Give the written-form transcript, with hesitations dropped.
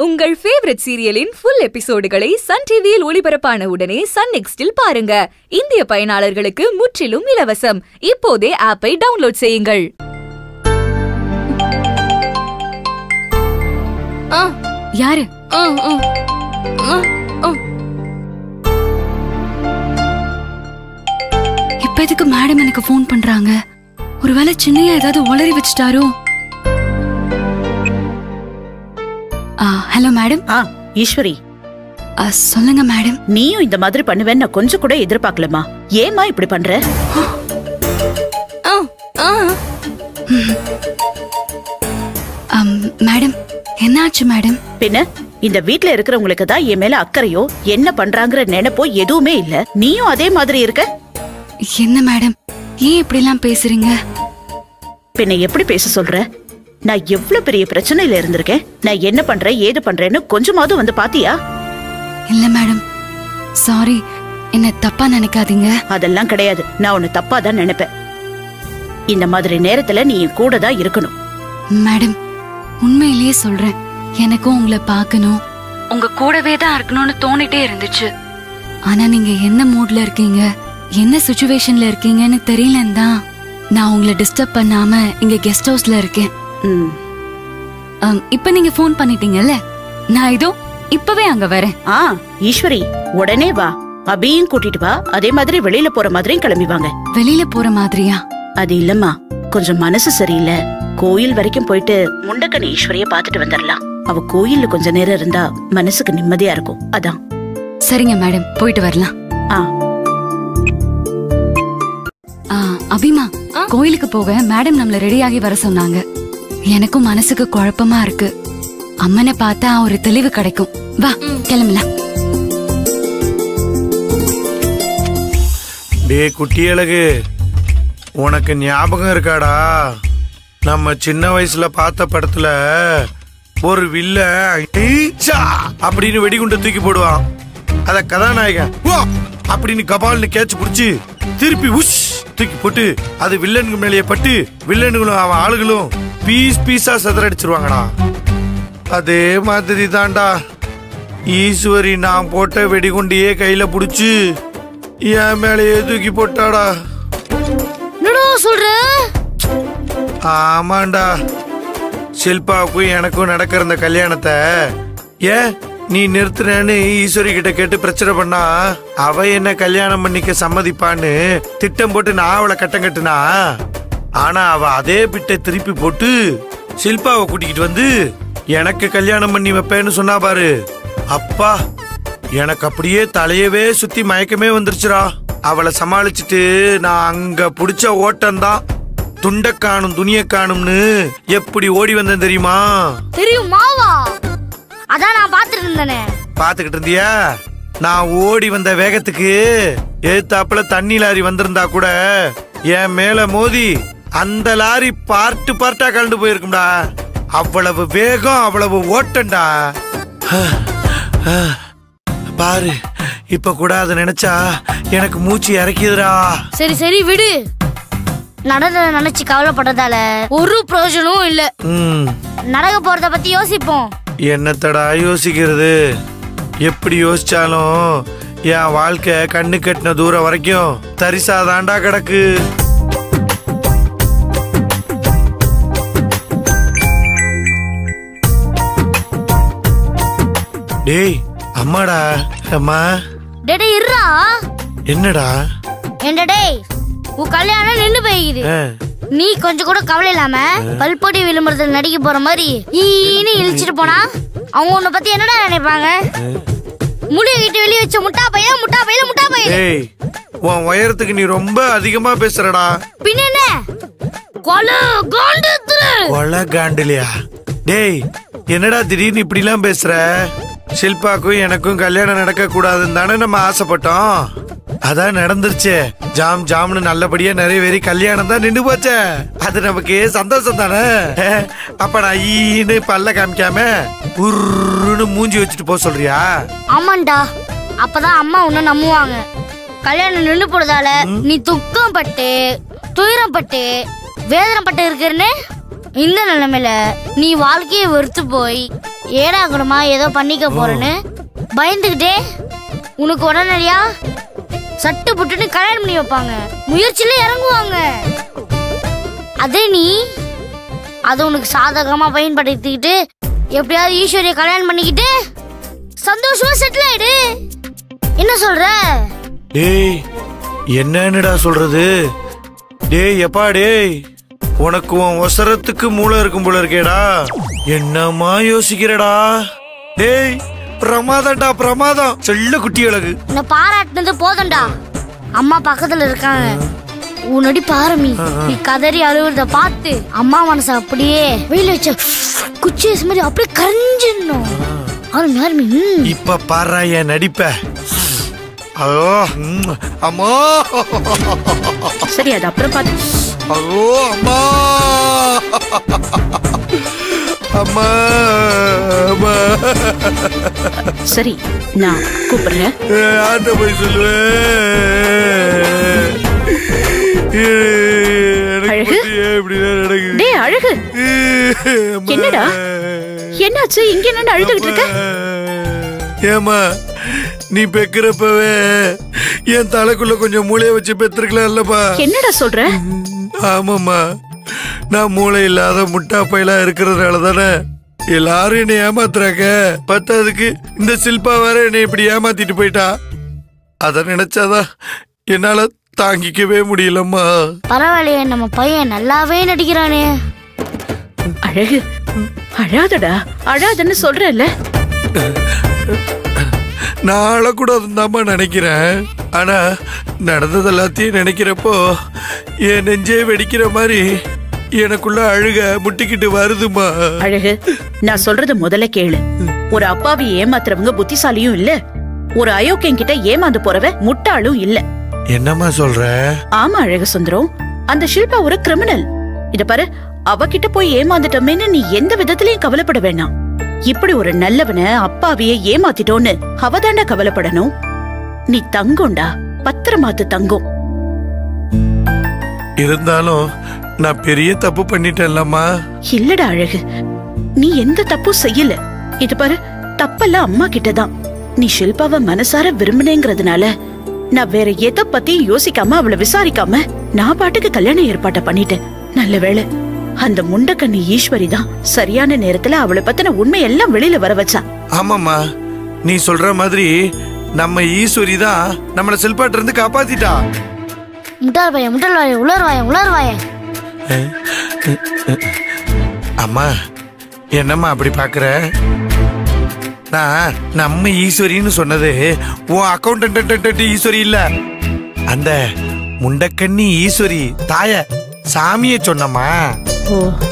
உங்கள் ஃபேவரட் சீரியலின் ஃபுல் எபிசோடுகளை சன் டிவியில் ஒளிபரப்பான உடனே சன் நெக்ஸ்டில் பாருங்க. இந்திய பயனாளர்களுக்கு முற்றிலும் இலவசம். இப்போதே ஆப்பை டவுன்லோட் செய்யுங்கள். யாரு? இப்ப எதுக்கு மேடம் எனக்கு போன் பண்றாங்க? ஒருவேளை சின்னையா ஏதாவது உளறி வச்சுட்டாரோ? Hello madam. ஈஸ்வரி, சொல்லுங்க மேடம். நீயும் இந்த மாதிரி பண்ணுவேன்னு நான் கொஞ்சம் கூட எதிர்பார்க்கலமா. ஏமா இப்படி பண்ற? மேடம், என்னாச்சு மேடம்? பின்ன இந்த வீட்ல இருக்கிறவங்களுக்கு தான் என் மேல அக்கறையோ என்ன பண்றாங்கிற நினைப்போ எதுவுமே இல்ல. நீயும் அதே மாதிரி இருக்க. என்ன மேடம், ஏன் இப்படி எல்லாம் பேசுறீங்க? பின்ன எப்படி பேச சொல்ற? நான் எவ்வளவு பெரிய பிரச்சனையில இருந்திருக்கேன். நான் என்ன பண்றேன் ஏது பண்றேன்னு கொஞ்சமாவது வந்து பாத்தியா? இல்ல மேடம், சாரி, என்ன தப்பா நினைக்காதீங்க. அதெல்லாம் கிடையாது. நான் உன்னை தப்பா தான் நினைப்பேன். இந்த மாதிரி நேரத்துல நீ என் கூட தான் இருக்கணும். மேடம், உண்மையிலேயே சொல்றேன், எனக்கும் உங்களை பார்க்கணும், உங்க கூடவே தான் இருக்கணும்னு தோணிட்டே இருந்துச்சு. ஆனா நீங்க என்ன மூட்ல இருக்கீங்க, என்ன சிச்சுவேஷன்ல இருக்கீங்கன்னு தெரியலன்னு தான் நான் உங்களை டிஸ்டர்ப் பண்ணாம இங்க கெஸ்ட் ஹவுஸ்ல இருக்கேன். இப்ப நீங்க போன் பண்ணிட்டீங்கல்ல, நான் இதோ இப்பவே அங்க வரேன். ஈஸ்வரி, உடனே வா. அபியும் கூட்டிட்டு வா. அதே மாதிரி வெளியில போற மாதிரியும் கிளம்பி வாங்க. வெளியில போற மாதிரியா? அது இல்லம்மா, கொஞ்சம் மனசு சரியில்லை. கோயில் வரைக்கும் போயிட்டு முண்டக்கன் ஈஸ்வரிய பாத்துட்டு வந்துடலாம். அவ கோயில்ல கொஞ்ச நேரம் இருந்தா மனசுக்கு நிம்மதியா இருக்கும். அதான். சரிங்க மேடம், போயிட்டு வரலாம். அபிமா, கோயிலுக்கு போக மேடம் நம்மள ரெடியாகி வர சொன்னாங்க. எனக்கும் மனசுக்கு குழப்பமா இருக்கு. அம்மனை பார்த்தா ஒரு தெளிவு கிடைக்கும். வா கிளம்பலாம். டே குட்டியழகு, உனக்கு ஞாபகம் இருக்காடா? நம்ம சின்ன வயசுல பார்த்த படத்துல ஒரு வில்ல அப்படின்னு வெடிகுண்ட தூக்கி போடுவான். அத கதாநாயகன் அப்படின்னு கபால்னு கேட்ச் புடிச்சு திருப்பி உஷ் தூக்கி போட்டு அது வில்லனுக்கு மேலேயே பட்டு வில்லனுங்களும் அவன் ஆளுகளும் பீஸ் பீஸா சதறடிச்சிருவாங்கடா. அதே மாதிரி தான்டா ஈஸ்வரி நான் போட்ட வெடிகுண்டியே கையில புடிச்சு என் மேலேயே தூக்கி போட்டாடா. சொல்ற? ஆமாண்டா, ஷில்பாவுக்கும் எனக்கும் நடக்கிற இந்த கல்யாணத்தை ஏன் நீ நிறுத்துறேன்னு ஈஸ்வரி கிட்ட கேட்டு பிரச்சனை பண்ணா அவ என்ன கல்யாணம் பண்ணிக்க சம்மதிப்பான்னு திட்டம் போட்டு நான் அவளை கட்டம் கட்டுனா. ஆனா அவ அதே பிட்டை திருப்பி போட்டு ஷில்பாவை கூட்டிக்கிட்டு வந்து எனக்கு கல்யாணம் பண்ணி வைப்பேன்னு சொன்னா பாரு. அப்பா, எனக்கு அப்படியே தலையவே சுத்தி மயக்கமே வந்துருச்சுடா. அவளை சமாளிச்சுட்டு நான் அங்க புடிச்ச ஓட்டம்தான். துண்ட காணும் துணிய காணும்னு எப்படி ஓடி வந்தேன் தெரியுமா? தெரியுமாவா? அதான் நான் பாத்துட்டு இருந்தேனே. பாத்துக்கிட்டு இருந்தியா? நான் ஓடி வந்த வேகத்துக்கு ஏத்தாப்புல தண்ணி லாரி வந்திருந்தா கூட என் மேல மோதி அந்த லாரி பார்ட்டு பார்ட்டா கலந்து போயிருக்கும்டா. அவ்வளவு வேகம், அவ்வளவு ஓட்டம்டா. பாரு, இப்ப கூட அதை நினைச்சா எனக்கு மூச்சு இறக்கிதுடா. சரி சரி விடு. நடந்த நினைச்சு கவலைப்பட்டதால ஒரு பிரயோஜனமும் இல்ல. நடக்க போறத பத்தி யோசிப்போம். என்னத்தடா யோசிக்கிறது? எப்படி யோசிச்சாலும் என் வாழ்க்கை கண்ணு கட்டின தூரம் வரைக்கும் தரிசாதாண்டா கிடக்கு. டேய் அம்மாடா. அம்மா. டேடே இருடா. என்னடா? என்ன டேய், உன் கல்யாணம் நின்னு போயிடுது. நீ கொஞ்சம் கூட கவலை இல்லாம பல்பொடி விளம்பரத்தில் நடிக்க போற மாதிரி ஈன்னு இழிச்சிட்டு போனா அவங்க உன்னை பத்தி என்னடா நினைப்பாங்க? முடிய கிட்ட வெளியே வச்ச முட்டா பையன், முட்டா பையில முட்டா பையன். டேய், உன் உயரத்துக்கு நீ ரொம்ப அதிகமா பேசுறடா. பின்ன என்ன? கொலை காண்டுலையா? டேய், என்னடா திடீர்னு இப்படி எல்லாம் பேசுற? ஷில்பாக்கும் எனக்கும் கல்யாணம் நடக்க கூடாதுன்னு தானே நம்ம ஆசைப்பட்டோம். அதான் நடந்துருச்சு. ஜாம் ஜாம்னு நல்லபடியா நிறைவேறி கல்யாணம் தான் நின்று போச்சே. அது நமக்கு சந்தோஷம் தானே. அப்ப நான் ஈன்னு பல்ல காமிக்காம உருன்னு மூஞ்சி வச்சுட்டு போக சொல்றியா? ஆமாண்டா, அப்பதான் அம்மா உன்னை நம்புவாங்க. கல்யாணம் நின்று போறதால நீ துக்கம் பட்டு துயரம் பட்டு வேதனை பட்டு இருக்கிறன்னு இந்த நிலைமையில நீ வாழ்க்கையை வெறுத்து போய் ஏடாகணுமா ஏதோ பண்ணிக்க போறேன்னு பயந்துகிட்டே உனக்கு உடனடியா சட்டு புட்டுன்னு கல்யாணம் பண்ணி வைப்பாங்க. முயற்சியில இறங்குவாங்க. அதே நீ அதை உனக்கு சாதகமா பயன்படுத்திக்கிட்டு எப்படியாவது ஈஸ்வரியை கல்யாணம் பண்ணிக்கிட்டு சந்தோஷமா செட்டில் ஆயிடு. என்ன சொல்ற? டேய் என்னன்னுடா சொல்றது? டேய் எப்பா டேய், உனக்கு உன் ஒசரத்துக்கு மூளை இருக்கும் போல இருக்கேடா. என்னமா யோசிக்கிறடா? டேய் பிரமாதம்டா, பிரமாதம். செல்ல குட்டி அழகு. என்ன பாராட்டினது போதண்டா. அம்மா பக்கத்துல இருக்காங்க. உன்னடி பாரமி நீ கதறி அழுவுறத பார்த்து அம்மா மனசு அப்படியே வெயில வச்ச குச்சி மாதிரி அப்படியே கரைஞ்சிடணும். இப்ப பாரு என் நடிப்ப. அதோ அம்மா. சரி, அது அப்புறம் பாத்து. அதோ அம்மா அம்மா அம்மா. சரி, நான் கூப்பிடுறேன். யார்கிட்ட போய் சொல்லுவேன்? அழகு, டேய் அழகு, என்னடா என்னாச்சு? இங்க என்ன அழுதுகிட்டு இருக்க? ஏமா நீ பெக்கிறப்பவே என் தலைக்குள்ள கொஞ்சம் மூளைய வச்சு பெத்திருக்கலாம் இல்லப்பா. என்னடா சொல்ற? ஆமாம்மா, நான் மூளை இல்லாத முட்டா பையலா இருக்கிறதுனால தானே எல்லாரும் என்னை ஏமாத்துறாங்க. பத்தாவதுக்கு இந்த சில்பா வேற என்னை இப்படி ஏமாத்திட்டு போயிட்டா. அத நினைச்சாதான் என்னால தாங்கிக்கவே முடியலம்மா. பரவாயில்லையே, நம்ம பையன் நல்லாவே நடிக்கிறானே. அழகு, அழாதடா, அழாதன்னு சொல்றேன்ல. நான் அழக்கூடாதுன்னு நினைக்கிறேன். ஆனா நடந்தது எல்லாத்தையும் நினைக்கிறப்போ என் நெஞ்சே வெடிக்கிற மாதிரி எனக்குள்ள அழுக முட்டிக்கிட்டு வருதுமா. அழகு, நான் சொல்றது முதல்ல கேளு. ஒரு அப்பாவி ஏமாத்துறவங்க புத்திசாலியும் இல்ல, ஒரு அயோக்கியம் கிட்ட ஏமாந்து போறவ முட்டாளும் இல்ல. என்னம்மா சொல்ற? ஆமா அழகு சுந்தரம், அந்த ஷில்பா ஒரு கிரிமினல். இத பாரு, அவகிட்ட போய் ஏமாந்துட்டோமேன்னு நீ எந்த விதத்திலயும் கவலைப்பட வேணாம். இப்படி ஒரு நல்லவன அப்பாவிய ஏமாத்திட்டோன்னு அவதாண்டா கவலைப்படணும். நீ தங்கோண்டா, பத்திரமாத்து தங்கம். இருந்தாலும் நான் பெரிய தப்பு பண்ணிட்டேன்லம்மா. இல்லடா அழகு, நீ எந்த தப்பும் செய்யல. இது பாரு, தப்பெல்லாம் அம்மா கிட்டதான். நீ ஷில்பாவை மனசார விரும்பினேங்கிறதுனால நான் வேற எதை பத்தியும் யோசிக்காம அவளை விசாரிக்காம நான் பாட்டுக்கு கல்யாண ஏற்பாட்டை பண்ணிட்டேன். நல்ல வேளை அந்த முண்டக்கண்ணி ஈஸ்வரி தான் சரியான நேரத்துல அவளை பத்தின உண்மையெல்லாம் வெளியில வர வச்சா. ஆமாம்மா, நீ சொல்ற மாதிரி நம்ம ஈஸ்வரி தான் நம்மள சில்பாட்ட இருந்து காப்பாத்திட்டா. முட்டாள் வாய, முட்டாள் வாய, உலர் வாய, உலர் வாய. அம்மா என்னம்மா அப்படி பாக்குற? நான் நம்ம ஈஸ்வரின்னு சொன்னது உன் அக்கௌண்டன்ட் ஈஸ்வரி இல்ல, அந்த முண்டக்கண்ணி ஈஸ்வரி தாய சாமிய சொன்னம்மா. ஓ